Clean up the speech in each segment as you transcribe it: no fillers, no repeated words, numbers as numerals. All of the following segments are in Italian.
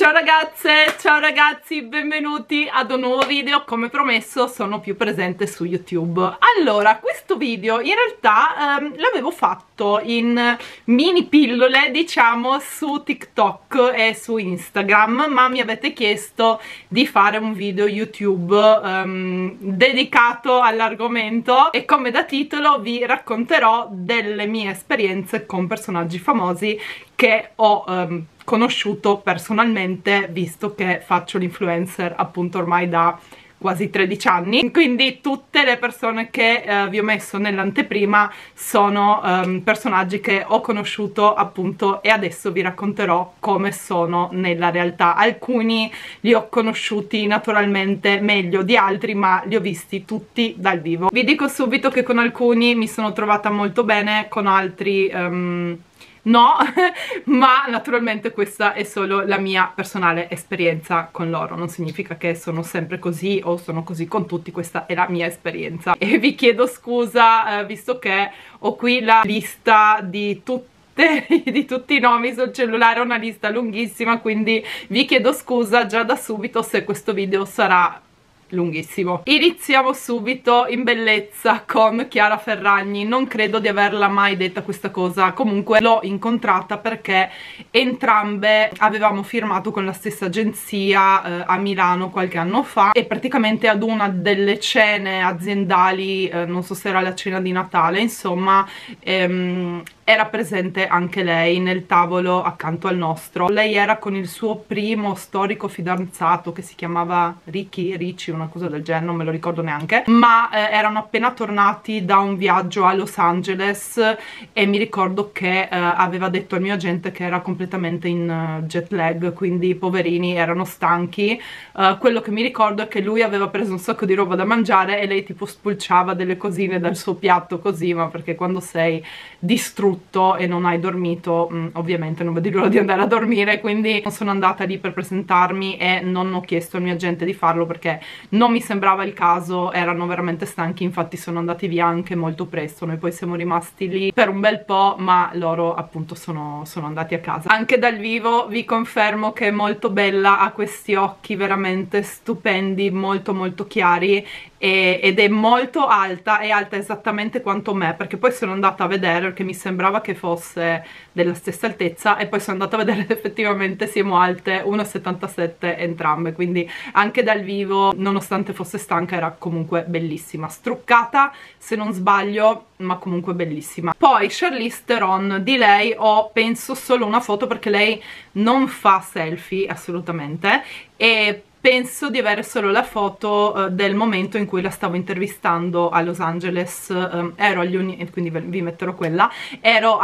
Ciao ragazze, ciao ragazzi, benvenuti ad un nuovo video. Come promesso sono più presente su YouTube. Allora, questo video in realtà l'avevo fatto in mini pillole, diciamo, su TikTok e su Instagram, ma mi avete chiesto di fare un video YouTube dedicato all'argomento e come da titolo vi racconterò delle mie esperienze con personaggi famosi che ho conosciuto personalmente, visto che faccio l'influencer appunto ormai da quasi 13 anni. Quindi tutte le persone che vi ho messo nell'anteprima sono personaggi che ho conosciuto appunto, e adesso vi racconterò come sono nella realtà. Alcuni li ho conosciuti naturalmente meglio di altri, ma li ho visti tutti dal vivo. Vi dico subito che con alcuni mi sono trovata molto bene, con altri no, ma naturalmente questa è solo la mia personale esperienza con loro, non significa che sono sempre così o sono così con tutti, questa è la mia esperienza. E vi chiedo scusa visto che ho qui la lista di tutti i nomi sul cellulare, una lista lunghissima, quindi vi chiedo scusa già da subito se questo video sarà lunghissimo. Iniziamo subito in bellezza con Chiara Ferragni. Non credo di averla mai detta questa cosa, comunque l'ho incontrata perché entrambe avevamo firmato con la stessa agenzia a Milano qualche anno fa, e praticamente ad una delle cene aziendali, non so se era la cena di Natale, insomma, era presente anche lei nel tavolo accanto al nostro. Lei era con il suo primo storico fidanzato che si chiamava Ricci, una cosa del genere, non me lo ricordo neanche, ma erano appena tornati da un viaggio a Los Angeles e mi ricordo che aveva detto al mio agente che era completamente in jet lag, quindi poverini erano stanchi. Quello che mi ricordo è che lui aveva preso un sacco di roba da mangiare e lei tipo spulciava delle cosine dal suo piatto così, ma perché quando sei distrutto e non hai dormito ovviamente non vedi l'ora di andare a dormire, quindi non sono andata lì per presentarmi e non ho chiesto al mio agente di farlo perché non mi sembrava il caso, erano veramente stanchi, infatti sono andati via anche molto presto. Noi poi siamo rimasti lì per un bel po', ma loro appunto sono andati a casa. Anche dal vivo vi confermo che è molto bella, ha questi occhi veramente stupendi, molto molto chiari, ed è molto alta, è alta esattamente quanto me, perché poi sono andata a vedere perché mi sembrava che fosse della stessa altezza e poi sono andata a vedere effettivamente siamo alte 1,77 entrambe, quindi anche dal vivo, nonostante fosse stanca, era comunque bellissima, struccata se non sbaglio, ma comunque bellissima. Poi Charlize Theron, di lei ho penso solo una foto perché lei non fa selfie assolutamente, e penso di avere solo la foto del momento in cui la stavo intervistando a Los Angeles. Ero agli quindi vi metterò quella, ero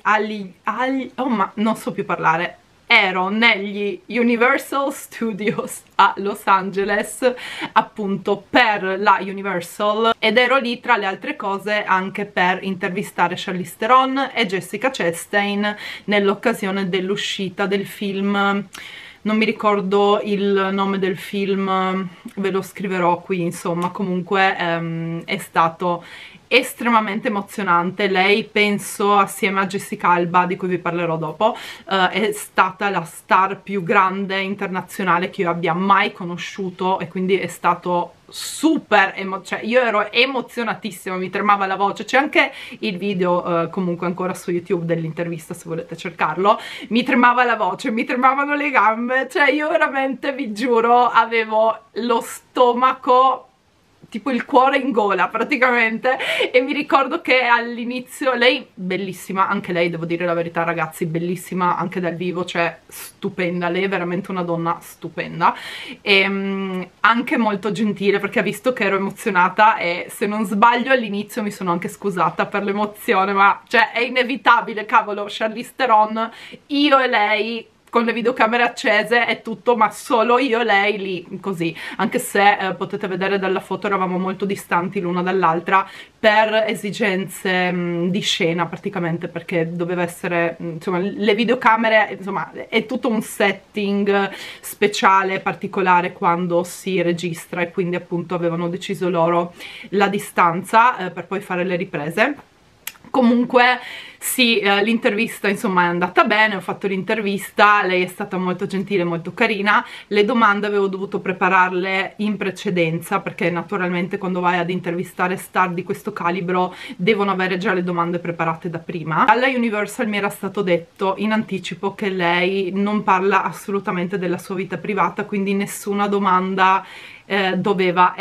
oh ma non so più parlare, ero negli Universal Studios a Los Angeles appunto per la Universal, ed ero lì tra le altre cose anche per intervistare Charlize Theron e Jessica Chastain nell'occasione dell'uscita del film. Non mi ricordo il nome del film, ve lo scriverò qui, insomma, comunque è stato estremamente emozionante. Lei, penso, assieme a Jessica Alba, di cui vi parlerò dopo, è stata la star più grande internazionale che io abbia mai conosciuto, e quindi è stato super cioè io ero emozionatissima, mi tremava la voce. C'è anche il video comunque ancora su YouTube dell'intervista, se volete cercarlo. Mi tremava la voce, mi tremavano le gambe, cioè io veramente, vi giuro, avevo lo stomaco, tipo il cuore in gola praticamente. E mi ricordo che all'inizio lei, bellissima, anche lei, devo dire la verità ragazzi, bellissima anche dal vivo, cioè stupenda, lei è veramente una donna stupenda, e anche molto gentile, perché ha visto che ero emozionata e se non sbaglio all'inizio mi sono anche scusata per l'emozione, ma cioè è inevitabile, cavolo, Charlize Theron, io e lei con le videocamere accese e tutto, ma solo io e lei lì, così, anche se potete vedere dalla foto eravamo molto distanti l'una dall'altra per esigenze di scena praticamente, perché doveva essere, insomma, le videocamere, insomma, è tutto un setting speciale, particolare quando si registra, e quindi appunto avevano deciso loro la distanza per poi fare le riprese. Comunque sì, l'intervista insomma è andata bene, ho fatto l'intervista, lei è stata molto gentile, molto carina. Le domande avevo dovuto prepararle in precedenza, perché naturalmente quando vai ad intervistare star di questo calibro devono avere già le domande preparate da prima. Alla Universal mi era stato detto in anticipo che lei non parla assolutamente della sua vita privata, quindi nessuna domanda doveva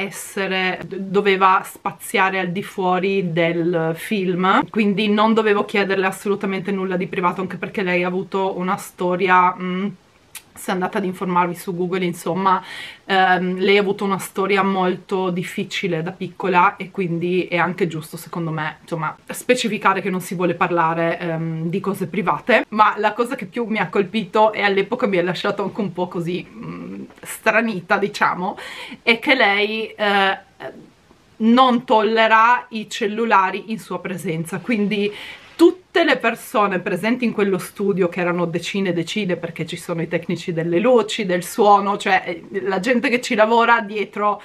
spaziare al di fuori del film, quindi non dovevo chiederle assolutamente nulla di privato, anche perché lei ha avuto una storia, se andate ad informarvi su Google, insomma, lei ha avuto una storia molto difficile da piccola, e quindi è anche giusto secondo me, insomma, specificare che non si vuole parlare di cose private. Ma la cosa che più mi ha colpito, e all'epoca mi ha lasciato anche un po' così stranita, diciamo, è che lei non tollera i cellulari in sua presenza, quindi tutte le persone presenti in quello studio, che erano decine e decine, perché ci sono i tecnici delle luci, del suono, cioè la gente che ci lavora dietro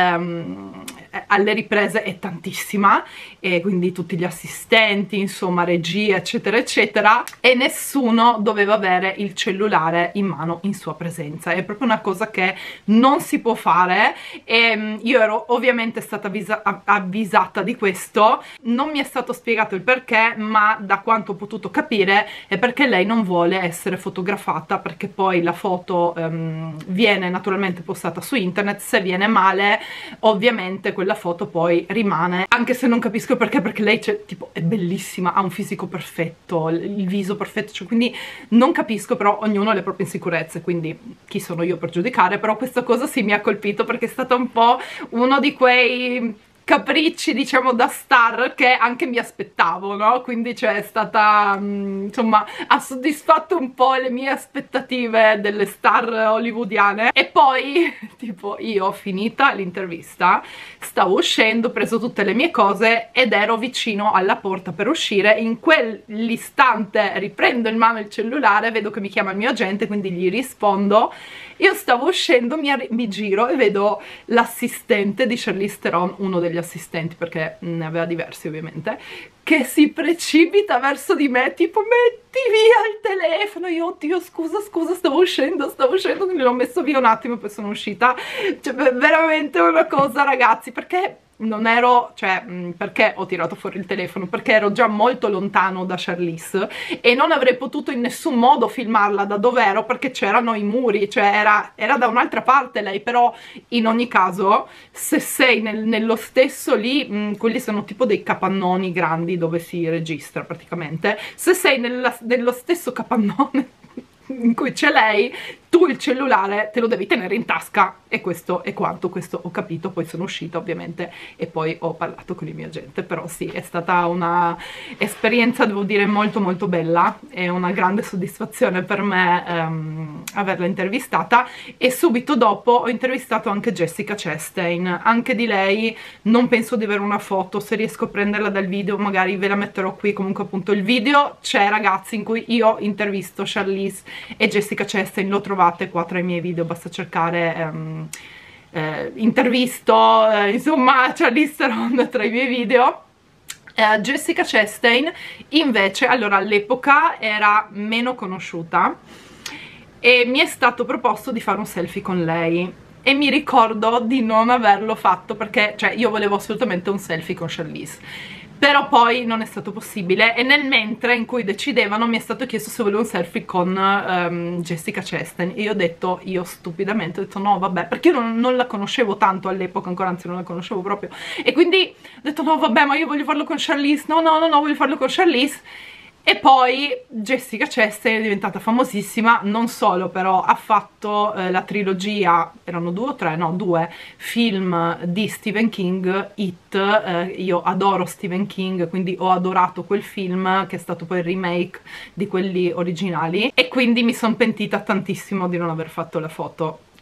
alle riprese è tantissima, e quindi tutti gli assistenti, insomma, regia, eccetera eccetera, e nessuno doveva avere il cellulare in mano in sua presenza. È proprio una cosa che non si può fare, e io ero ovviamente stata avvisata di questo. Non mi è stato spiegato il perché, ma da quanto ho potuto capire è perché lei non vuole essere fotografata, perché poi la foto viene naturalmente postata su internet. Se viene male, ovviamente quella foto poi rimane, anche se non capisco perché, perché lei, cioè, tipo, è bellissima, ha un fisico perfetto, il viso perfetto, cioè, quindi non capisco, però ognuno ha le proprie insicurezze, quindi chi sono io per giudicare. Però questa cosa sì mi ha colpito, perché è stata un po' uno di quei capricci, diciamo, da star che anche mi aspettavo, no? Quindi cioè è stata, insomma, ha soddisfatto un po' le mie aspettative delle star hollywoodiane. E poi, tipo, io ho finita l'intervista, stavo uscendo, ho preso tutte le mie cose ed ero vicino alla porta per uscire. In quell'istante riprendo in mano il cellulare, vedo che mi chiama il mio agente, quindi gli rispondo. Io stavo uscendo, mi giro e vedo l'assistente di Charlize Theron, uno degli assistenti, perché ne aveva diversi ovviamente, che si precipita verso di me, tipo metti via il telefono. Io, oddio, scusa, stavo uscendo, quindi l'ho messo via un attimo e poi sono uscita. Cioè, veramente una cosa, ragazzi, perché non ero, cioè, perché ho tirato fuori il telefono? Perché ero già molto lontano da Charlize e non avrei potuto in nessun modo filmarla da dove ero, perché c'erano i muri, cioè era da un'altra parte lei. Però in ogni caso, se sei nello stesso lì, quelli sono tipo dei capannoni grandi dove si registra praticamente, se sei nello stesso capannone in cui c'è lei, tu il cellulare te lo devi tenere in tasca, e questo è quanto. Questo ho capito. Poi sono uscita ovviamente e poi ho parlato con il mio agente. Però sì, è stata una esperienza, devo dire, molto molto bella, è una grande soddisfazione per me averla intervistata. E subito dopo ho intervistato anche Jessica Chastain. Anche di lei non penso di avere una foto, se riesco a prenderla dal video magari ve la metterò qui. Comunque appunto il video c'è, ragazzi, in cui io intervisto Charlize e Jessica Chastain, lo trovate qua tra i miei video, basta cercare intervisto, insomma, Charlize Theron tra i miei video. Jessica Chastain invece, allora, all'epoca era meno conosciuta e mi è stato proposto di fare un selfie con lei, e mi ricordo di non averlo fatto, perché cioè io volevo assolutamente un selfie con Charlize, però poi non è stato possibile. E nel mentre in cui decidevano mi è stato chiesto se volevo un selfie con Jessica Chastain, e io ho detto, io stupidamente ho detto no, vabbè, perché io non la conoscevo tanto all'epoca ancora, anzi non la conoscevo proprio, e quindi ho detto no, vabbè, ma io voglio farlo con Charlize, no, voglio farlo con Charlize. E poi Jessica Chastain è diventata famosissima, non solo, però ha fatto la trilogia, erano due o tre? No, due film di Stephen King, It. Io adoro Stephen King, quindi ho adorato quel film, che è stato poi il remake di quelli originali, e quindi mi sono pentita tantissimo di non aver fatto la foto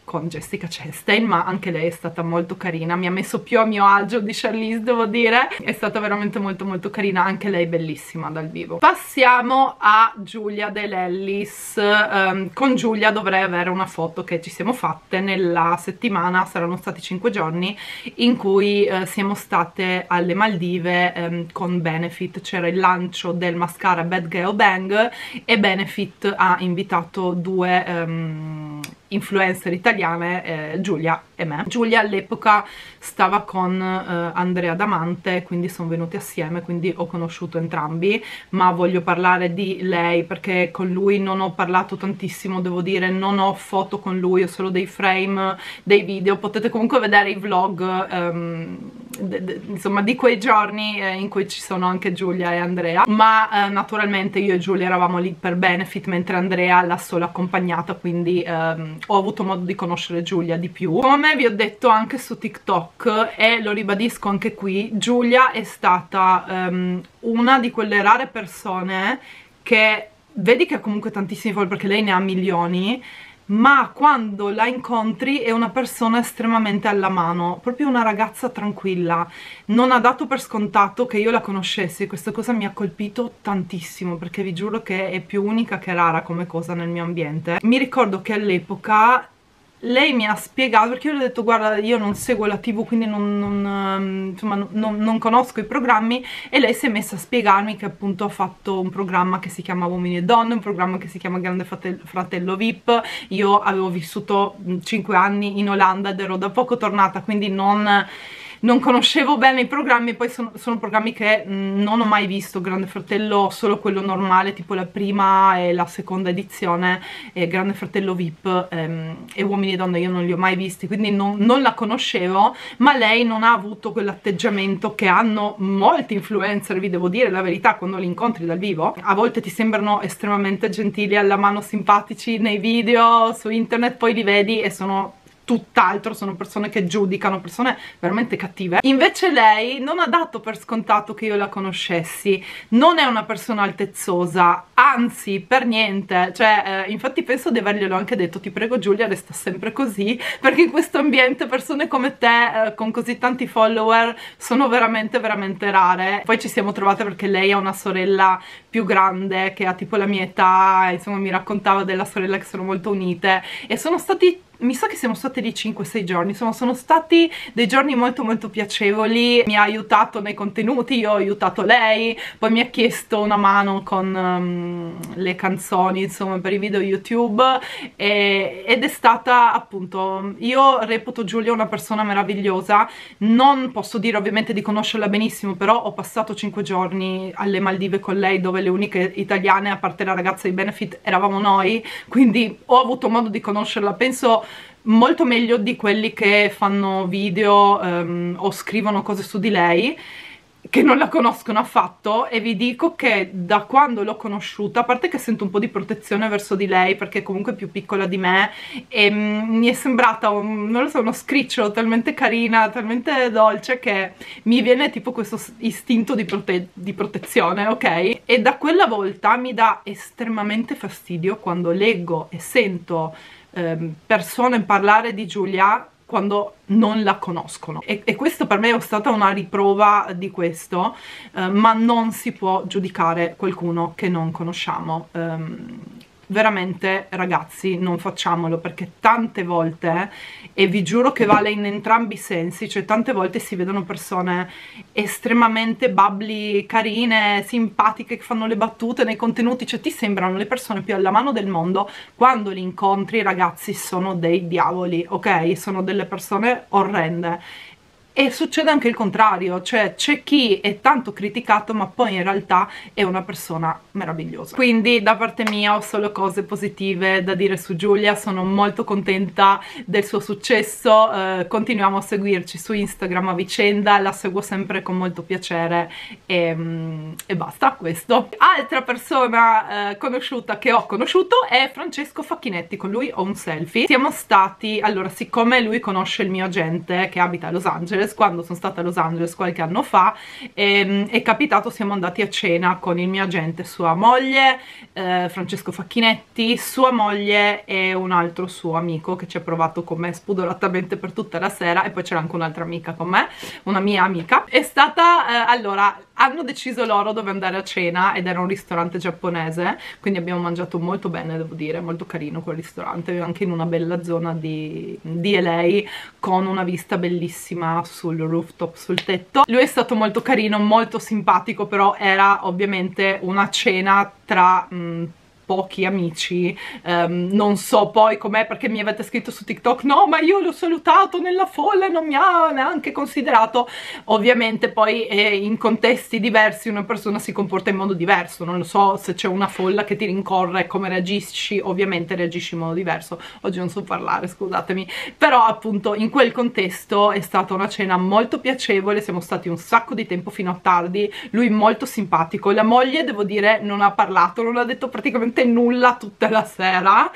con Jessica Chastain, ma anche lei è stata molto carina, mi ha messo più a mio agio di Charlize, devo dire, è stata veramente molto molto carina, anche lei bellissima dal vivo. Passiamo a Giulia Dell'Ellis. Con Giulia dovrei avere una foto che ci siamo fatte nella settimana, saranno stati 5 giorni in cui siamo state alle Maldive con Benefit, c'era il lancio del mascara Bad Girl Bang e Benefit ha invitato due influencer italiane, Giulia e me. Giulia all'epoca stava con Andrea Damante, quindi sono venuti assieme, quindi ho conosciuto entrambi, ma voglio parlare di lei perché con lui non ho parlato tantissimo, devo dire, non ho foto con lui, ho solo dei frame, dei video, potete comunque vedere i vlog insomma di quei giorni in cui ci sono anche Giulia e Andrea, ma naturalmente io e Giulia eravamo lì per Benefit mentre Andrea l'ha solo accompagnata, quindi ho avuto modo di conoscere Giulia di più. Come vi ho detto anche su TikTok e lo ribadisco anche qui, Giulia è stata una di quelle rare persone che vedi che ha comunque tantissimi follower perché lei ne ha milioni, ma quando la incontri è una persona estremamente alla mano, proprio una ragazza tranquilla, non ha dato per scontato che io la conoscessi, questa cosa mi ha colpito tantissimo perché vi giuro che è più unica che rara come cosa nel mio ambiente. Mi ricordo che all'epoca lei mi ha spiegato, perché io le ho detto guarda io non seguo la TV quindi non conosco i programmi, e lei si è messa a spiegarmi che appunto ha fatto un programma che si chiama Uomini e Donne, un programma che si chiama Grande Fratello VIP. Io avevo vissuto 5 anni in Olanda ed ero da poco tornata, quindi non conoscevo bene i programmi, poi sono programmi che non ho mai visto. Grande Fratello solo quello normale, tipo la prima e la seconda edizione, e Grande Fratello VIP e Uomini e Donne io non li ho mai visti, quindi non la conoscevo, ma lei non ha avuto quell'atteggiamento che hanno molti influencer, vi devo dire la verità, quando li incontri dal vivo. A volte ti sembrano estremamente gentili, alla mano simpatici nei video, su internet, poi li vedi e sono tutt'altro, sono persone che giudicano, persone veramente cattive. Invece lei non ha dato per scontato che io la conoscessi, non è una persona altezzosa, anzi per niente, cioè infatti penso di averglielo anche detto, ti prego Giulia resta sempre così, perché in questo ambiente persone come te con così tanti follower sono veramente veramente rare. Poi ci siamo trovate perché lei ha una sorella più grande che ha tipo la mia età, insomma mi raccontava della sorella che sono molto unite, e sono stati, mi sa che siamo state lì 5-6 giorni, insomma sono stati dei giorni molto molto piacevoli. Mi ha aiutato nei contenuti, io ho aiutato lei, poi mi ha chiesto una mano con le canzoni, insomma per i video YouTube, ed è stata appunto, io reputo Giulia una persona meravigliosa. Non posso dire ovviamente di conoscerla benissimo, però ho passato 5 giorni alle Maldive con lei, dove le uniche italiane a parte la ragazza di Benefit eravamo noi, quindi ho avuto modo di conoscerla, penso molto meglio di quelli che fanno video o scrivono cose su di lei, che non la conoscono affatto. E vi dico che da quando l'ho conosciuta, a parte che sento un po' di protezione verso di lei perché comunque è più piccola di me, e mi è sembrata non lo so, uno scricciolo talmente carina, talmente dolce, che mi viene tipo questo istinto di protezione, ok? E da quella volta mi dà estremamente fastidio quando leggo e sento persone parlare di Giulia quando non la conoscono, e questo per me è stata una riprova di questo, ma non si può giudicare qualcuno che non conosciamo. Veramente ragazzi non facciamolo, perché tante volte, e vi giuro che vale in entrambi i sensi, cioè tante volte si vedono persone estremamente bubbly, carine, simpatiche, che fanno le battute nei contenuti, cioè ti sembrano le persone più alla mano del mondo, quando li incontri ragazzi sono dei diavoli, ok? Sono delle persone orrende. E succede anche il contrario, cioè c'è chi è tanto criticato ma poi in realtà è una persona meravigliosa. Quindi da parte mia ho solo cose positive da dire su Giulia, sono molto contenta del suo successo, continuiamo a seguirci su Instagram a vicenda, la seguo sempre con molto piacere e basta, questo. Altra persona conosciuta che ho conosciuto è Francesco Facchinetti, con lui ho un selfie. Siamo stati, allora siccome lui conosce il mio agente che abita a Los Angeles, Angeles, quando sono stata a Los Angeles qualche anno fa, è capitato, siamo andati a cena con il mio agente, sua moglie, Francesco Facchinetti, sua moglie e un altro suo amico che ci ha provato con me spudoratamente per tutta la sera, e poi c'era anche un'altra amica con me, una mia amica. È stata, allora, hanno deciso loro dove andare a cena ed era un ristorante giapponese, quindi abbiamo mangiato molto bene, devo dire, molto carino quel ristorante, anche in una bella zona di LA, con una vista bellissima sul rooftop, sul tetto. Lui è stato molto carino, molto simpatico, però era ovviamente una cena tra pochi amici, non so poi com'è, perché mi avete scritto su TikTok no ma io l'ho salutato nella folla e non mi ha neanche considerato. Ovviamente poi in contesti diversi una persona si comporta in modo diverso, non lo so, se c'è una folla che ti rincorre come reagisci, ovviamente reagisci in modo diverso. Oggi non so parlare, scusatemi, però appunto in quel contesto è stata una cena molto piacevole, siamo stati un sacco di tempo fino a tardi, lui molto simpatico, la moglie devo dire non ha parlato, non ha detto praticamente nulla tutta la sera,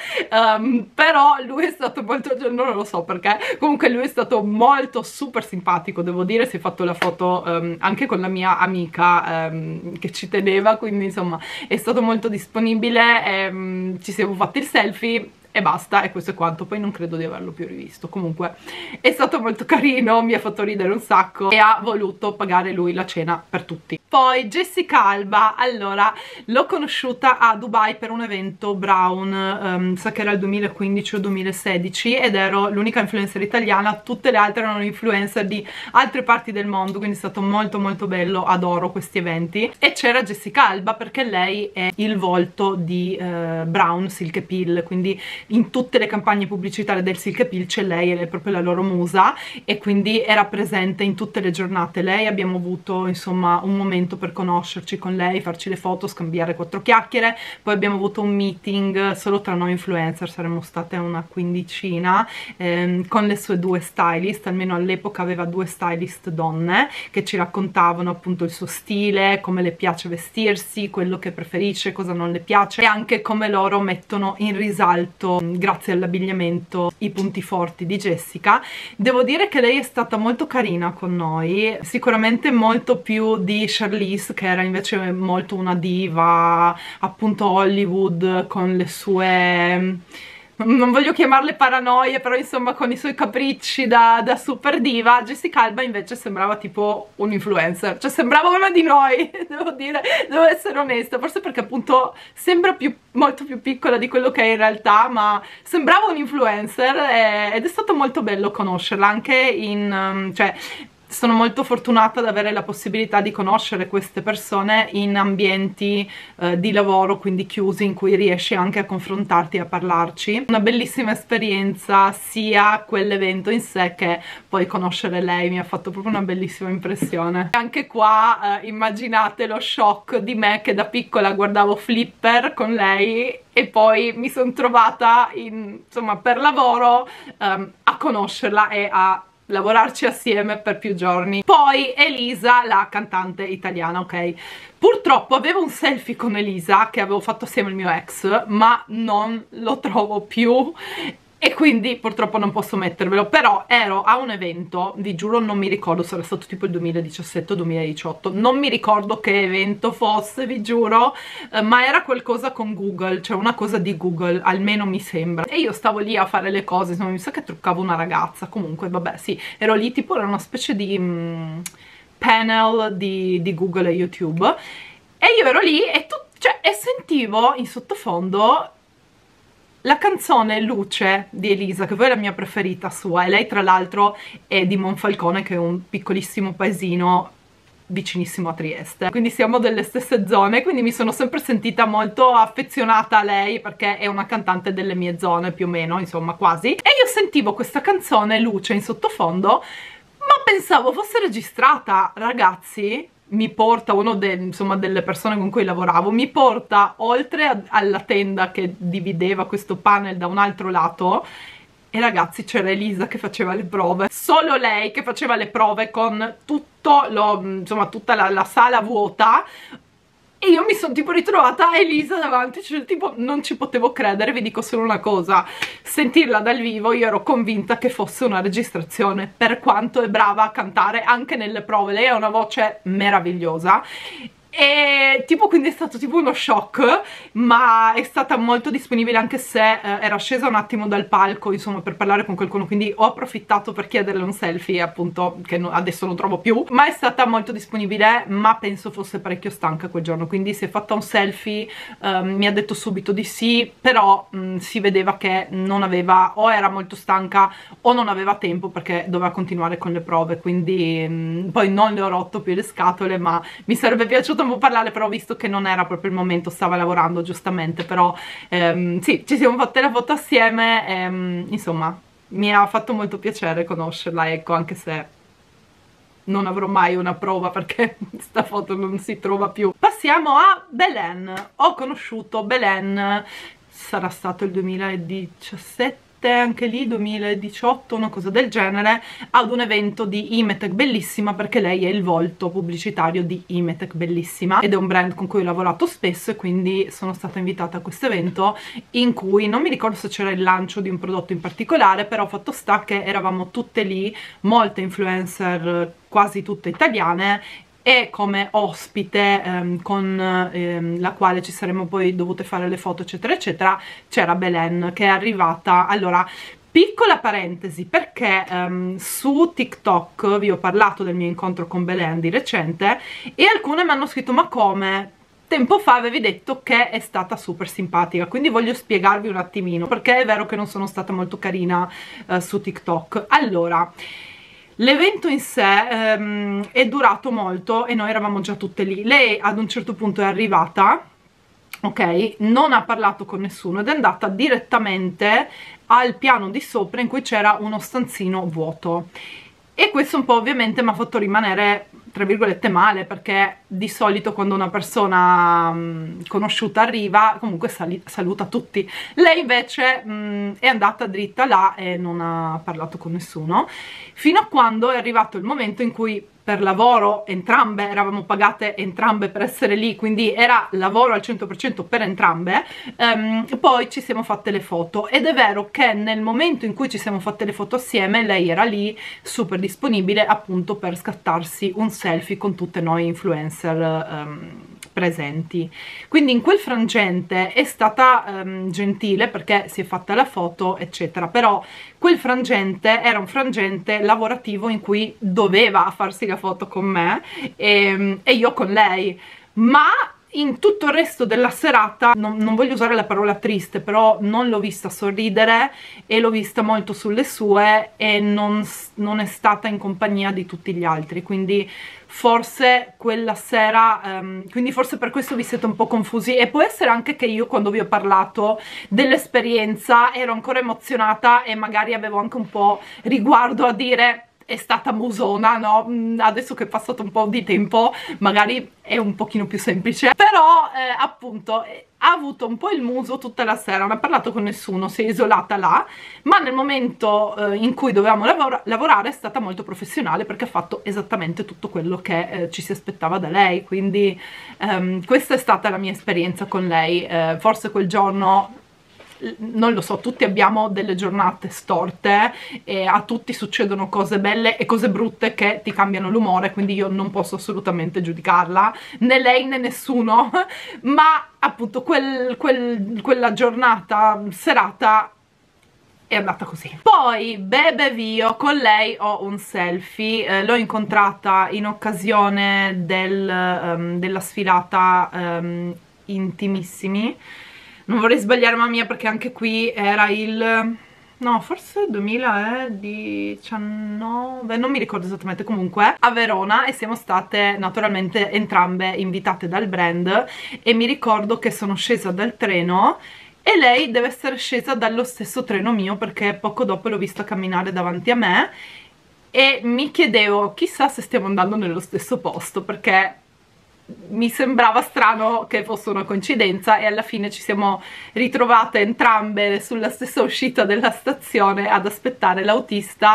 però lui è stato molto, non lo so perché, comunque lui è stato molto super simpatico, devo dire, si è fatto la foto anche con la mia amica che ci teneva, quindi insomma è stato molto disponibile, ci siamo fatti il selfie e basta, e questo è quanto. Poi non credo di averlo più rivisto. Comunque è stato molto carino, mi ha fatto ridere un sacco e ha voluto pagare lui la cena per tutti. Poi Jessica Alba, allora l'ho conosciuta a Dubai per un evento Brown, sa che era il 2015 o 2016, ed ero l'unica influencer italiana, tutte le altre erano influencer di altre parti del mondo, quindi è stato molto molto bello, adoro questi eventi. E c'era Jessica Alba perché lei è il volto di Brown Silk Appeal, quindi in tutte le campagne pubblicitarie del Silk Appeal c'è lei, è proprio la loro musa, e quindi era presente in tutte le giornate lei. Abbiamo avuto insomma un momento per conoscerci con lei, farci le foto, scambiare 4 chiacchiere, poi abbiamo avuto un meeting solo tra noi influencer, saremmo state una quindicina, con le sue 2 stylist, almeno all'epoca aveva 2 stylist donne che ci raccontavano appunto il suo stile, come le piace vestirsi, quello che preferisce, cosa non le piace, e anche come loro mettono in risalto, grazie all'abbigliamento, i punti forti di Jessica. Devo dire che lei è stata molto carina con noi, sicuramente molto più di Charlize, che era invece molto una diva, appunto Hollywood, con le sue, non voglio chiamarle paranoie, però insomma con i suoi capricci da super diva. Jessica Alba invece sembrava tipo un influencer, cioè sembrava una di noi, devo dire, devo essere onesta, forse perché appunto sembra molto più piccola di quello che è in realtà, ma sembrava un influencer, ed è stato molto bello conoscerla anche in, cioè sono molto fortunata ad avere la possibilità di conoscere queste persone in ambienti di lavoro, quindi chiusi, in cui riesci anche a confrontarti e a parlarci. Una bellissima esperienza, sia quell'evento in sé che poi conoscere lei, mi ha fatto proprio una bellissima impressione. Anche qua immaginate lo shock di me che da piccola guardavo Flipper con lei e poi mi sono trovata insomma per lavoro a conoscerla e a lavorarci assieme per più giorni. Poi Elisa, la cantante italiana, ok? Purtroppo avevo un selfie con Elisa che avevo fatto assieme al mio ex, ma non lo trovo più e quindi purtroppo non posso mettervelo. Però ero a un evento, vi giuro non mi ricordo, sarà stato tipo il 2017 o 2018, non mi ricordo che evento fosse, vi giuro, ma era qualcosa con Google, cioè una cosa di Google, almeno mi sembra, e io stavo lì a fare le cose, insomma mi sa che truccavo una ragazza, comunque vabbè sì, ero lì tipo, era una specie di panel di Google e YouTube, e io ero lì e sentivo in sottofondo la canzone Luce di Elisa, che poi è la mia preferita sua, e lei tra l'altro è di Monfalcone, che è un piccolissimo paesino vicinissimo a Trieste, quindi siamo delle stesse zone, quindi mi sono sempre sentita molto affezionata a lei perché è una cantante delle mie zone più o meno, insomma quasi, e io sentivo questa canzone Luce in sottofondo, ma pensavo fosse registrata. Ragazzi, mi porta insomma delle persone con cui lavoravo, mi porta oltre alla tenda che divideva questo panel da un altro lato, e ragazzi c'era Elisa che faceva le prove, solo lei che faceva le prove con tutto insomma tutta la sala vuota, e io mi sono tipo ritrovata a Elisa davanti, cioè tipo non ci potevo credere. Vi dico solo una cosa: sentirla dal vivo io ero convinta che fosse una registrazione, per quanto è brava a cantare anche nelle prove. Lei ha una voce meravigliosa e tipo, quindi è stato tipo uno shock, ma è stata molto disponibile, anche se era scesa un attimo dal palco, insomma, per parlare con qualcuno, quindi ho approfittato per chiederle un selfie, appunto, che adesso non trovo più, ma è stata molto disponibile, ma penso fosse parecchio stanca quel giorno, quindi si è fatta un selfie, mi ha detto subito di sì, però si vedeva che non aveva, o era molto stanca o non aveva tempo perché doveva continuare con le prove, quindi poi non le ho rotto più le scatole, ma mi sarebbe piaciuto un po' parlare, però ho visto che non era proprio il momento, stava lavorando giustamente, però sì, ci siamo fatte la foto assieme, insomma mi ha fatto molto piacere conoscerla, ecco, anche se non avrò mai una prova perché sta foto non si trova più. Passiamo a Belen. Ho conosciuto Belen, sarà stato il 2017, anche lì 2018, una cosa del genere, ad un evento di Imetec Bellissima, perché lei è il volto pubblicitario di Imetec Bellissima ed è un brand con cui ho lavorato spesso, e quindi sono stata invitata a questo evento in cui non mi ricordo se c'era il lancio di un prodotto in particolare, però fatto sta che eravamo tutte lì, molte influencer, quasi tutte italiane, e come ospite con la quale ci saremmo poi dovute fare le foto eccetera eccetera c'era Belen, che è arrivata. Allora, piccola parentesi, perché su TikTok vi ho parlato del mio incontro con Belen di recente e alcune mi hanno scritto: ma come? Tempo fa avevi detto che è stata super simpatica, quindi voglio spiegarvi un attimino, perché è vero che non sono stata molto carina su TikTok. Allora, l'evento in sé è durato molto e noi eravamo già tutte lì. Lei ad un certo punto è arrivata, ok, non ha parlato con nessuno ed è andata direttamente al piano di sopra in cui c'era uno stanzino vuoto, e questo un po' ovviamente mi ha fatto rimanere tra virgolette male, perché di solito quando una persona conosciuta arriva comunque saluta tutti. Lei invece è andata dritta là e non ha parlato con nessuno, fino a quando è arrivato il momento in cui, per lavoro, entrambe eravamo pagate entrambe per essere lì, quindi era lavoro al 100% per entrambe, poi ci siamo fatte le foto, ed è vero che nel momento in cui ci siamo fatte le foto assieme lei era lì super disponibile appunto per scattarsi un selfie con tutte noi influencer presenti. Quindi in quel frangente è stata gentile perché si è fatta la foto eccetera, però quel frangente era un frangente lavorativo in cui doveva farsi la foto con me e io con lei, ma in tutto il resto della serata non voglio usare la parola triste, però non l'ho vista sorridere e l'ho vista molto sulle sue, e non è stata in compagnia di tutti gli altri, quindi forse quella sera, quindi forse per questo vi siete un po' confusi, e può essere anche che io quando vi ho parlato dell'esperienza ero ancora emozionata e magari avevo anche un po' riguardo a dire è stata musona, no? Adesso che è passato un po' di tempo magari è un pochino più semplice, però appunto ha avuto un po' il muso tutta la sera, non ha parlato con nessuno, si è isolata là, ma nel momento in cui dovevamo lavorare è stata molto professionale, perché ha fatto esattamente tutto quello che ci si aspettava da lei, quindi questa è stata la mia esperienza con lei. Forse quel giorno, non lo so, tutti abbiamo delle giornate storte e a tutti succedono cose belle e cose brutte che ti cambiano l'umore, quindi io non posso assolutamente giudicarla, né lei né nessuno, ma appunto quella giornata, serata, è andata così. Poi Bebe Vio, con lei ho un selfie, l'ho incontrata in occasione della sfilata Intimissimi. Non vorrei sbagliare, mamma mia, perché anche qui era il... no, forse 2019, non mi ricordo esattamente, comunque a Verona, e siamo state naturalmente entrambe invitate dal brand, e mi ricordo che sono scesa dal treno e lei deve essere scesa dallo stesso treno mio, perché poco dopo l'ho vista camminare davanti a me e mi chiedevo chissà se stiamo andando nello stesso posto, perché mi sembrava strano che fosse una coincidenza, e alla fine ci siamo ritrovate entrambe sulla stessa uscita della stazione ad aspettare l'autista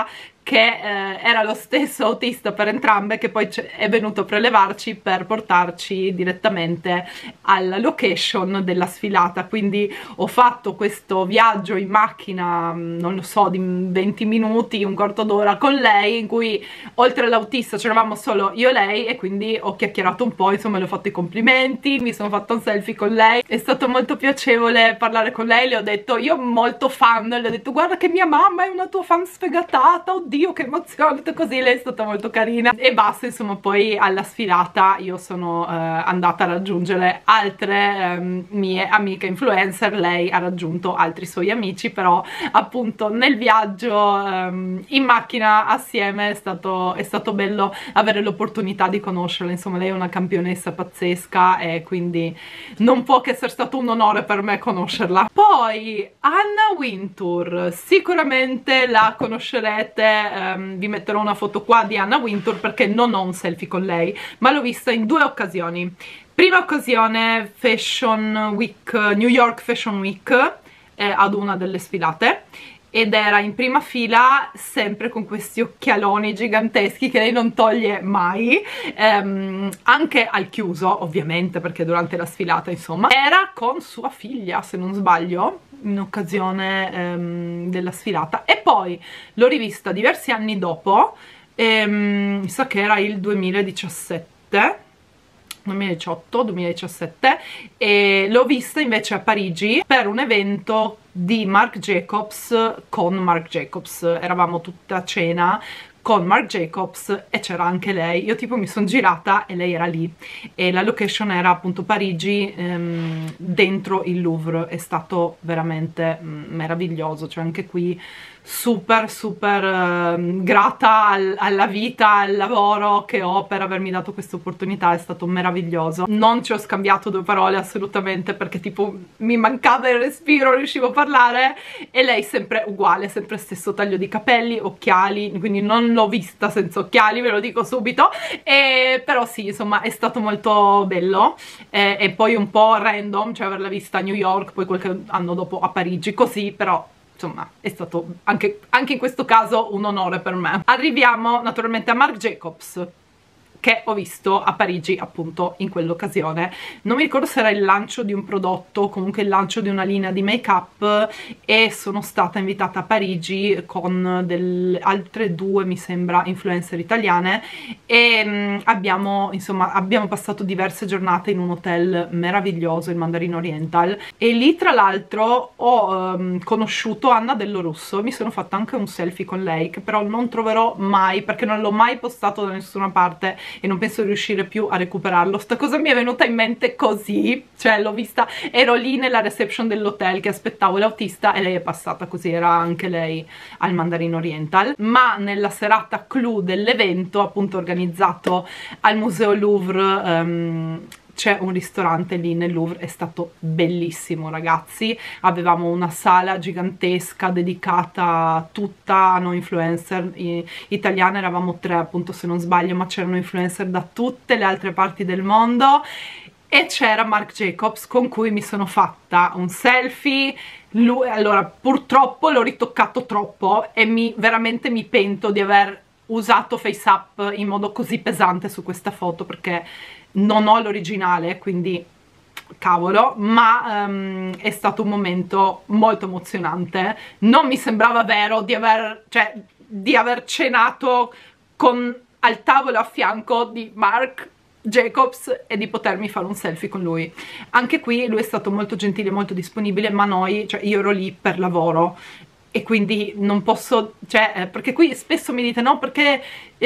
che era lo stesso autista per entrambe, che poi è venuto a prelevarci per portarci direttamente alla location della sfilata. Quindi ho fatto questo viaggio in macchina, non lo so, di 20 minuti, un quarto d'ora con lei, in cui oltre all'autista c'eravamo solo io e lei, e quindi ho chiacchierato un po', insomma le ho fatto i complimenti, mi sono fatta un selfie con lei, è stato molto piacevole parlare con lei. Le ho detto, io molto fan, le ho detto guarda che mia mamma è una tua fan sfegatata, oddio che emozione, così. Lei è stata molto carina e basta. Insomma, poi alla sfilata io sono andata a raggiungere altre mie amiche influencer, lei ha raggiunto altri suoi amici, però appunto nel viaggio in macchina assieme è stato bello avere l'opportunità di conoscerla. Insomma, lei è una campionessa pazzesca e quindi non può che essere stato un onore per me conoscerla. Poi Anna Wintour, sicuramente la conoscerete, vi metterò una foto qua di Anna Wintour perché non ho un selfie con lei, ma l'ho vista in due occasioni. Prima occasione Fashion Week, New York Fashion Week, ad una delle sfilate, ed era in prima fila sempre con questi occhialoni giganteschi che lei non toglie mai, anche al chiuso ovviamente, perché durante la sfilata insomma era con sua figlia, se non sbaglio, in occasione della sfilata. E poi l'ho rivista diversi anni dopo, mi sa che era il 2017, 2018-2017, e l'ho vista invece a Parigi per un evento di Marc Jacobs con Marc Jacobs. Eravamo tutte a cena con Marc Jacobs e c'era anche lei. Io tipo mi sono girata e lei era lì, e la location era appunto Parigi, dentro il Louvre. È stato veramente meraviglioso, cioè anche qui super grata alla vita, al lavoro che ho per avermi dato questa opportunità. È stato meraviglioso. Non ci ho scambiato due parole assolutamente, perché tipo mi mancava il respiro, non riuscivo a parlare, e lei sempre uguale, sempre stesso taglio di capelli, occhiali, quindi non l'ho vista senza occhiali, ve lo dico subito. Però sì, insomma è stato molto bello, e poi un po' random, cioè averla vista a New York, poi qualche anno dopo a Parigi, così. Però insomma è stato anche in questo caso un onore per me. Arriviamo naturalmente a Marc Jacobs, che ho visto a Parigi appunto in quell'occasione. Non mi ricordo se era il lancio di un prodotto, comunque il lancio di una linea di make up, e sono stata invitata a Parigi con altre due, mi sembra, influencer italiane, e abbiamo passato diverse giornate in un hotel meraviglioso, il Mandarin Oriental, e lì tra l'altro ho conosciuto Anna Dello Russo. Mi sono fatta anche un selfie con lei, che però non troverò mai perché non l'ho mai postato da nessuna parte e non penso di riuscire più a recuperarlo. Sta cosa mi è venuta in mente così, cioè l'ho vista, ero lì nella reception dell'hotel che aspettavo l'autista e lei è passata così, era anche lei al Mandarin Oriental. Ma nella serata clou dell'evento, appunto organizzato al Museo Louvre, c'è un ristorante lì nel Louvre, è stato bellissimo ragazzi. Avevamo una sala gigantesca dedicata tutta a noi influencer italiane, eravamo tre appunto se non sbaglio, ma c'erano influencer da tutte le altre parti del mondo, e c'era Marc Jacobs con cui mi sono fatta un selfie. Lui, allora, purtroppo l'ho ritoccato troppo e veramente mi pento di aver usato FaceApp in modo così pesante su questa foto, perché non ho l'originale, quindi cavolo, ma è stato un momento molto emozionante. Non mi sembrava vero di aver cenato al tavolo a fianco di Marc Jacobs e di potermi fare un selfie con lui. Anche qui lui è stato molto gentile, molto disponibile, ma io ero lì per lavoro e quindi non posso, perché qui spesso mi dite no, perché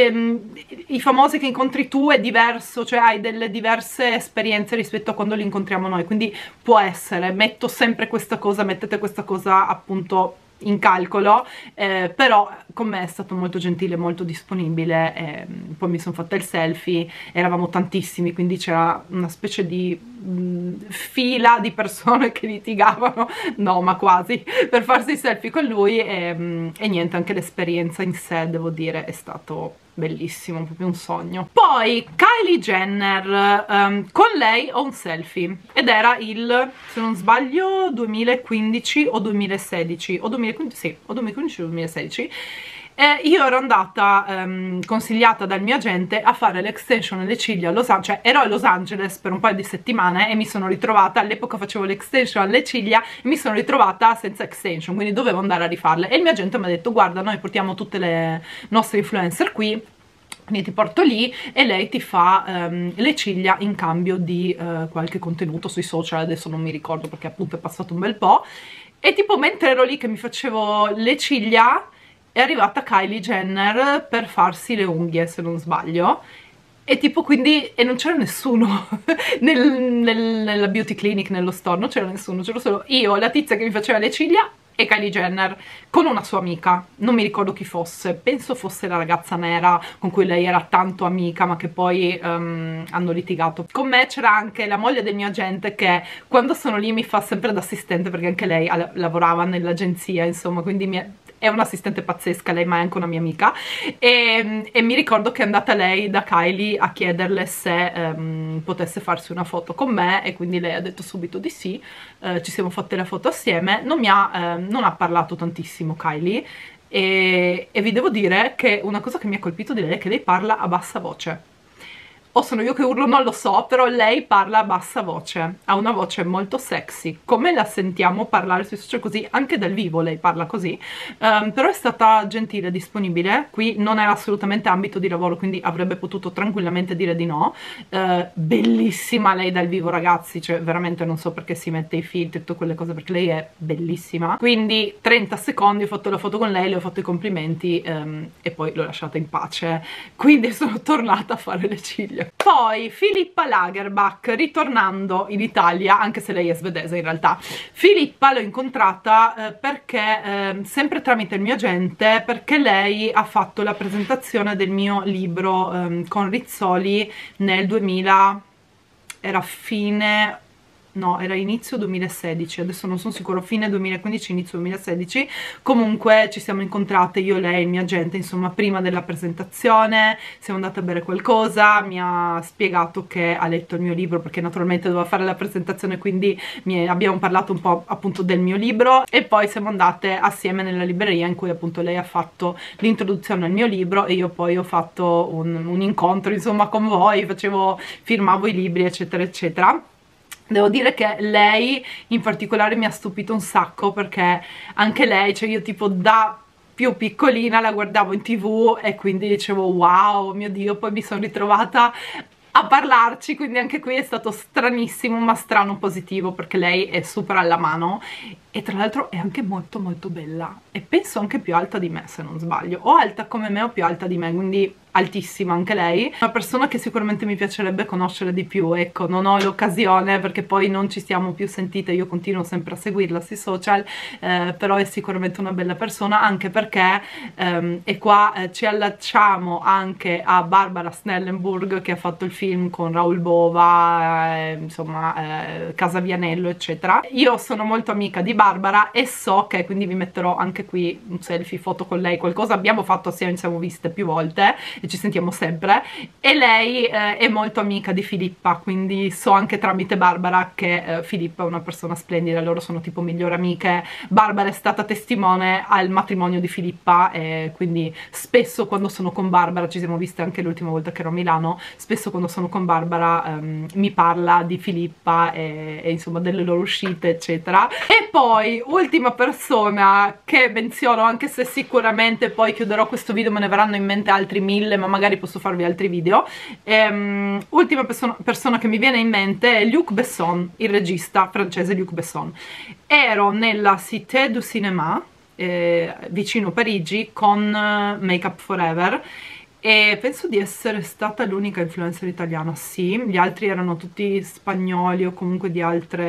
i famosi che incontri tu è diverso, cioè hai delle diverse esperienze rispetto a quando li incontriamo noi, quindi può essere, mettete questa cosa appunto in calcolo, però con me è stato molto gentile, molto disponibile. Poi mi sono fatta il selfie, eravamo tantissimi, quindi c'era una specie di fila di persone che litigavano, no ma quasi, per farsi il selfie con lui, e niente, anche l'esperienza in sé devo dire è stato bellissimo, proprio un sogno. Poi Kylie Jenner, con lei ho un selfie ed era se non sbaglio 2015 o 2016 o 2015, sì, o 2015 o 2016, Io ero andata consigliata dal mio agente a fare l'extension alle ciglia a Los Angeles, cioè ero a Los Angeles per un paio di settimane e mi sono ritrovata, all'epoca facevo l'extension alle ciglia e mi sono ritrovata senza extension, quindi dovevo andare a rifarle, e il mio agente mi ha detto: guarda, noi portiamo tutte le nostre influencer qui, quindi ti porto lì e lei ti fa le ciglia in cambio di qualche contenuto sui social, adesso non mi ricordo perché appunto è passato un bel po'. E tipo mentre ero lì che mi facevo le ciglia è arrivata Kylie Jenner per farsi le unghie, se non sbaglio, e tipo quindi, e non c'era nessuno nella beauty clinic, nello store, non c'era nessuno, c'ero solo io, la tizia che mi faceva le ciglia e Kylie Jenner con una sua amica, non mi ricordo chi fosse, penso fosse la ragazza nera con cui lei era tanto amica ma che poi hanno litigato. Con me c'era anche la moglie del mio agente che quando sono lì mi fa sempre da assistente, perché anche lei lavorava nell'agenzia, insomma, quindi è un'assistente pazzesca lei, ma è anche una mia amica, e mi ricordo che è andata lei da Kylie a chiederle se potesse farsi una foto con me, e quindi lei ha detto subito di sì. Ci siamo fatte la foto assieme, non ha parlato tantissimo Kylie, e vi devo dire che una cosa che mi ha colpito di lei è che lei parla a bassa voce. O sono io che urlo, non lo so, però lei parla a bassa voce, ha una voce molto sexy, come la sentiamo parlare sui social, così anche dal vivo lei parla così, però è stata gentile, disponibile. Qui non era assolutamente ambito di lavoro, quindi avrebbe potuto tranquillamente dire di no. Bellissima lei dal vivo, ragazzi, cioè veramente non so perché si mette i filtri e tutte quelle cose, perché lei è bellissima. Quindi 30 secondi ho fatto la foto con lei, le ho fatto i complimenti e poi l'ho lasciata in pace, quindi sono tornata a fare le ciglia. Poi Filippa Lagerbach, ritornando in Italia, anche se lei è svedese in realtà. Filippa l'ho incontrata perché, sempre tramite il mio agente, perché lei ha fatto la presentazione del mio libro con Rizzoli nel 2000, era fine... no, era inizio 2016, adesso non sono sicuro, fine 2015, inizio 2016, comunque ci siamo incontrate io, lei, il mio agente, insomma, prima della presentazione, siamo andate a bere qualcosa, mi ha spiegato che ha letto il mio libro, perché naturalmente doveva fare la presentazione, quindi abbiamo parlato un po' appunto del mio libro, e poi siamo andate assieme nella libreria in cui appunto lei ha fatto l'introduzione al mio libro e io poi ho fatto un incontro, insomma, con voi, firmavo i libri, eccetera, eccetera. Devo dire che lei in particolare mi ha stupito un sacco, perché anche lei, cioè io tipo da più piccolina la guardavo in TV e quindi dicevo wow, mio Dio, poi mi sono ritrovata a parlarci, quindi anche qui è stato stranissimo, ma strano positivo, perché lei è super alla mano e tra l'altro è anche molto molto bella, e penso anche più alta di me, se non sbaglio, o alta come me o più alta di me, quindi altissima anche lei. Una persona che sicuramente mi piacerebbe conoscere di più, ecco, non ho l'occasione perché poi non ci siamo più sentite, io continuo sempre a seguirla sui social, però è sicuramente una bella persona, anche perché e qua ci allacciamo anche a Barbara Snellenburg, che ha fatto il film con Raoul Bova, insomma, Casa Vianello, eccetera. Io sono molto amica di Barbara e so che, quindi vi metterò anche qui un selfie, foto con lei, qualcosa abbiamo fatto assieme, ci siamo viste più volte e ci sentiamo sempre, e lei è molto amica di Filippa, quindi so anche tramite Barbara che Filippa è una persona splendida, loro sono tipo migliori amiche. Barbara è stata testimone al matrimonio di Filippa, e quindi spesso quando sono con Barbara, ci siamo viste anche l'ultima volta che ero a Milano, spesso quando sono con Barbara mi parla di Filippa e insomma delle loro uscite, eccetera. E poi ultima persona che menziono, anche se sicuramente poi chiuderò questo video, me ne verranno in mente altri 1000, ma magari posso farvi altri video. Ultima persona che mi viene in mente è Luc Besson, il regista francese Luc Besson. Ero nella Cité du Cinéma vicino Parigi con Make Up Forever e penso di essere stata l'unica influencer italiana, sì, gli altri erano tutti spagnoli o comunque di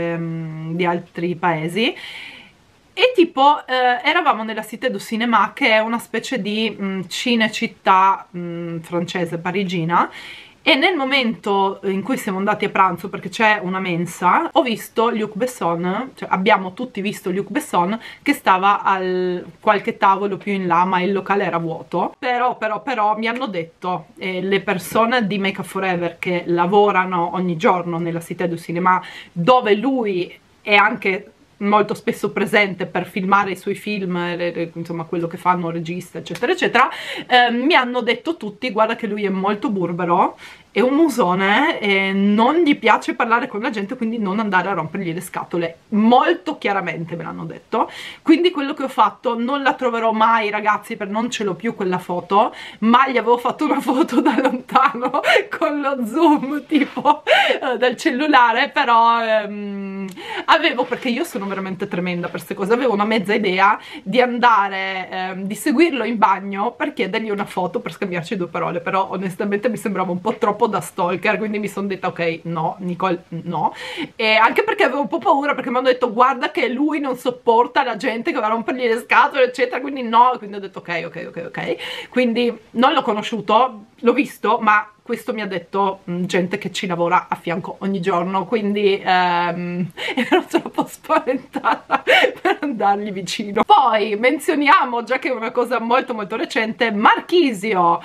altri paesi. E tipo eravamo nella Cité du Cinéma, che è una specie di cinecittà francese, parigina, e nel momento in cui siamo andati a pranzo, perché c'è una mensa, ho visto Luc Besson, cioè abbiamo tutti visto Luc Besson che stava al qualche tavolo più in là, ma il locale era vuoto. Però mi hanno detto le persone di Make Up Forever che lavorano ogni giorno nella Cité du Cinéma, dove lui è anche molto spesso presente per filmare i suoi film, insomma quello che fanno, regista eccetera eccetera, mi hanno detto tutti: guarda che lui è molto burbero, è un musone e non gli piace parlare con la gente, quindi non andare a rompergli le scatole, molto chiaramente me l'hanno detto. Quindi quello che ho fatto, non la troverò mai ragazzi, perché non ce l'ho più quella foto, ma gli avevo fatto una foto da lontano con lo zoom tipo dal cellulare, però avevo, perché io sono veramente tremenda per queste cose, avevo una mezza idea di andare, di seguirlo in bagno per chiedergli una foto, per scambiarci due parole, però onestamente mi sembrava un po' troppo da stalker, quindi mi sono detta ok, no, Nicole, no. E anche perché avevo un po' paura, perché mi hanno detto guarda che lui non sopporta la gente che va a rompergli le scatole eccetera, quindi no, quindi ho detto ok, quindi non l'ho conosciuto, l'ho visto, ma questo mi ha detto gente che ci lavora a fianco ogni giorno, quindi ero troppo spaventata per andargli vicino. Poi menzioniamo, già che è una cosa molto molto recente, Marchisio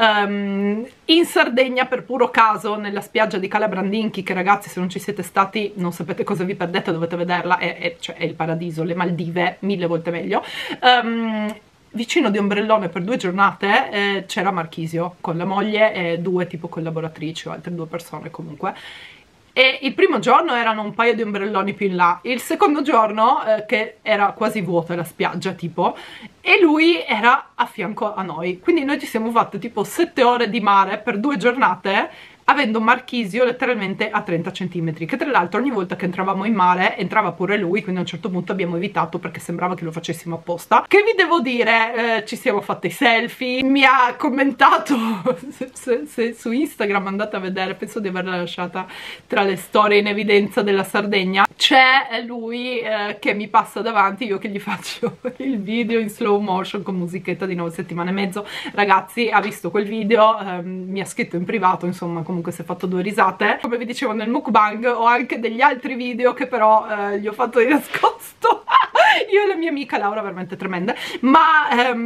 in Sardegna per puro caso, nella spiaggia di Cala Brandinchi, che ragazzi se non ci siete stati non sapete cosa vi perdete, dovete vederla, cioè, è il paradiso, le Maldive, 1000 volte meglio. Vicino di Ombrellone per 2 giornate c'era Marchisio con la moglie e 2 tipo collaboratrici o altre 2 persone comunque. E il primo giorno erano un paio di ombrelloni più in là, il secondo giorno che era quasi vuota la spiaggia tipo, e lui era a fianco a noi, quindi noi ci siamo fatti tipo 7 ore di mare per 2 giornate, avendo Marchisio letteralmente a 30 cm, che tra l'altro ogni volta che entravamo in mare entrava pure lui, quindi a un certo punto abbiamo evitato perché sembrava che lo facessimo apposta. Che vi devo dire, ci siamo fatti i selfie, mi ha commentato se su Instagram andate a vedere, penso di averla lasciata tra le storie in evidenza della Sardegna, c'è lui che mi passa davanti, io che gli faccio il video in slow motion con musichetta di 9 settimane e mezzo. Ragazzi, ha visto quel video, mi ha scritto in privato, insomma comunque si è fatto 2 risate. Come vi dicevo nel mukbang ho anche degli altri video che però gli ho fatto di nascosto io e la mia amica Laura, veramente tremende, ma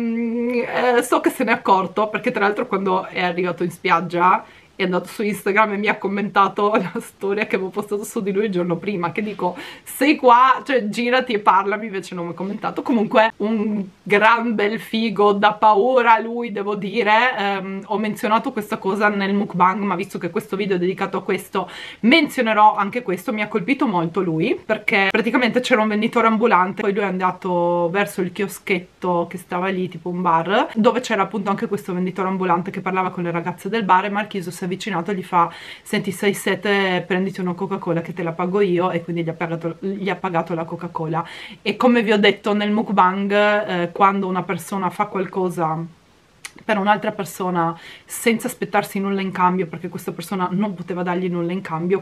so che se n'è accorto, perché tra l'altro quando è arrivato in spiaggia è andato su Instagram e mi ha commentato la storia che avevo postato su di lui il giorno prima, che dico sei qua, cioè girati e parlami, invece non mi ha commentato. Comunque un gran bel figo da paura lui, devo dire. Ho menzionato questa cosa nel mukbang, ma visto che questo video è dedicato a questo menzionerò anche questo. Mi ha colpito molto lui, perché praticamente c'era un venditore ambulante, poi lui è andato verso il chioschetto che stava lì, tipo un bar, dove c'era appunto anche questo venditore ambulante che parlava con le ragazze del bar, e Marchisio si è avvicinato e gli fa: senti, sei sete, prenditi una Coca-Cola che te la pago io, e quindi gli ha pagato la Coca-Cola. E come vi ho detto nel mukbang, quando una persona fa qualcosa per un'altra persona senza aspettarsi nulla in cambio, perché questa persona non poteva dargli nulla in cambio,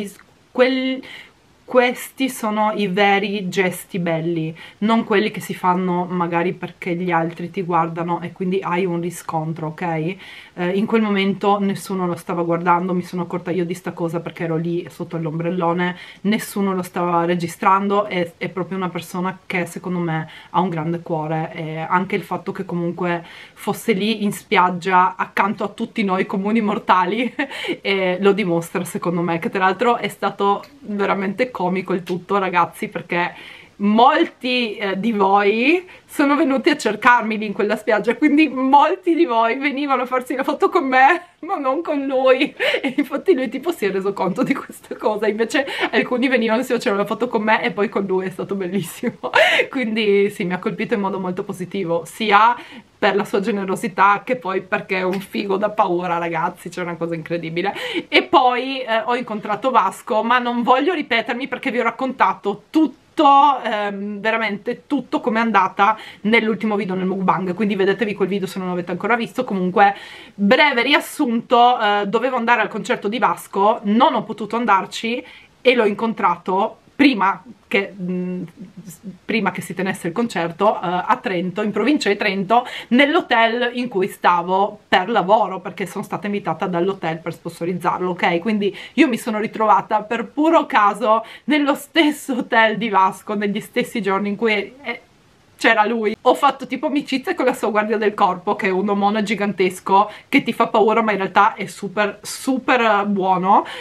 questi sono i veri gesti belli, non quelli che si fanno magari perché gli altri ti guardano e quindi hai un riscontro, ok? In quel momento nessuno lo stava guardando, mi sono accorta io di sta cosa perché ero lì sotto l'ombrellone, nessuno lo stava registrando, è proprio una persona che secondo me ha un grande cuore, e anche il fatto che comunque fosse lì in spiaggia accanto a tutti noi comuni mortali lo dimostra, secondo me, che tra l'altro è stato veramente comico il tutto, ragazzi, perché molti di voi sono venuti a cercarmi lì in quella spiaggia, quindi molti di voi venivano a farsi la foto con me ma non con lui, e infatti lui tipo si è reso conto di questa cosa, invece alcuni venivano e si facevano la foto con me e poi con lui, è stato bellissimo. Quindi sì, mi ha colpito in modo molto positivo, sia per la sua generosità che poi perché è un figo da paura, ragazzi, c'è una cosa incredibile. E poi ho incontrato Vasco, ma non voglio ripetermi perché vi ho raccontato tutto, veramente tutto come è andata nell'ultimo video, nel mukbang, quindi vedetevi quel video se non l'avete ancora visto. Comunque, breve riassunto, dovevo andare al concerto di Vasco, non ho potuto andarci e l'ho incontrato prima che si tenesse il concerto a Trento, in provincia di Trento, nell'hotel in cui stavo per lavoro, perché sono stata invitata dall'hotel per sponsorizzarlo, ok? Quindi io mi sono ritrovata per puro caso nello stesso hotel di Vasco, negli stessi giorni in cui c'era lui. Ho fatto tipo amicizia con la sua guardia del corpo, che è un omone gigantesco che ti fa paura ma in realtà è super super buono,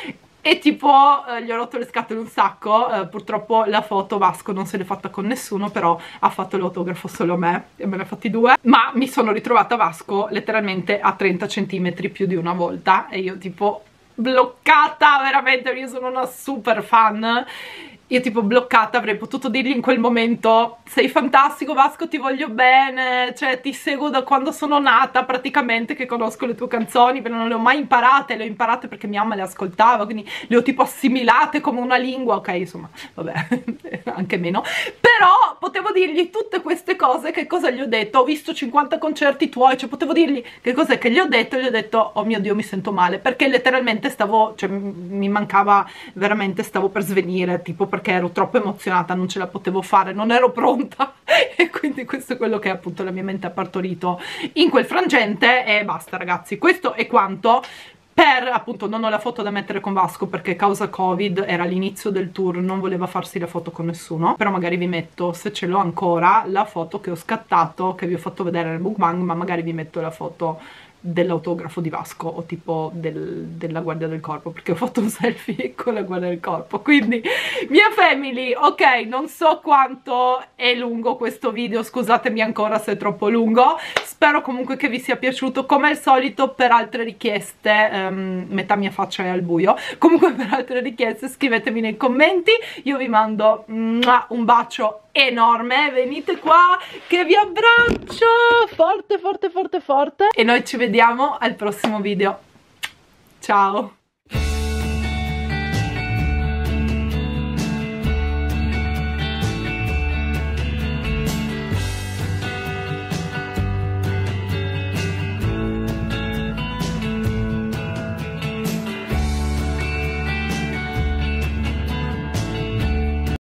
e tipo gli ho rotto le scatole un sacco. Purtroppo la foto Vasco non se l'è fatta con nessuno, però ha fatto l'autografo solo a me e me ne ha fatti 2, ma mi sono ritrovata Vasco letteralmente a 30 centimetri più di una volta e io tipo bloccata, veramente. Io sono una super fan. Io tipo bloccata, avrei potuto dirgli in quel momento: sei fantastico Vasco, ti voglio bene, cioè ti seguo da quando sono nata praticamente, che conosco le tue canzoni, però non le ho mai imparate, le ho imparate perché mia mamma le ascoltava, quindi le ho tipo assimilate come una lingua. Ok, insomma, vabbè, anche meno. Però potevo dirgli tutte queste cose. Che cosa gli ho detto? Ho visto 50 concerti tuoi, cioè potevo dirgli che cos'è che gli ho detto. Gli ho detto: oh mio Dio, mi sento male, perché letteralmente stavo, cioè mi mancava veramente, stavo per svenire, tipo, perché ero troppo emozionata, non ce la potevo fare, non ero pronta e quindi questo è quello che appunto la mia mente ha partorito in quel frangente. E basta ragazzi, questo è quanto. Per appunto, non ho la foto da mettere con Vasco perché causa Covid, era l'inizio del tour, non voleva farsi la foto con nessuno, però magari vi metto, se ce l'ho ancora, la foto che ho scattato, che vi ho fatto vedere nel mukbang, ma magari vi metto la foto dell'autografo di Vasco o tipo della guardia del corpo, perché ho fatto un selfie con la guardia del corpo. Quindi mia family, ok, non so quanto è lungo questo video, scusatemi ancora se è troppo lungo, spero comunque che vi sia piaciuto. Come al solito, per altre richieste, metà mia faccia è al buio, comunque per altre richieste scrivetemi nei commenti. Io vi mando un bacio enorme, venite qua che vi abbraccio forte forte forte forte e noi ci vediamo al prossimo video. Ciao.